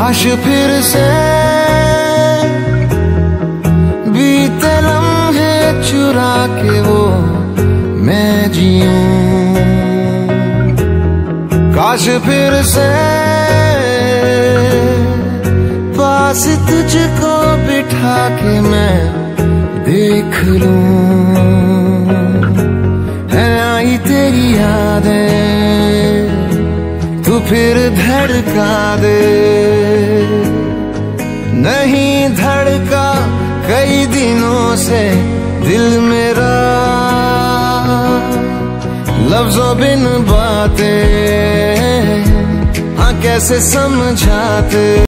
काश फिर से बीते लम्हे चुरा के वो मैं जीऊं। काश फिर से पास तुझको बिठा के मैं देख लूं। है आई तेरी यादें तू फिर धड़का दे। नहीं धड़का कई दिनों से दिल मेरा, लफ्जों बिन बातें हाँ कैसे समझाते।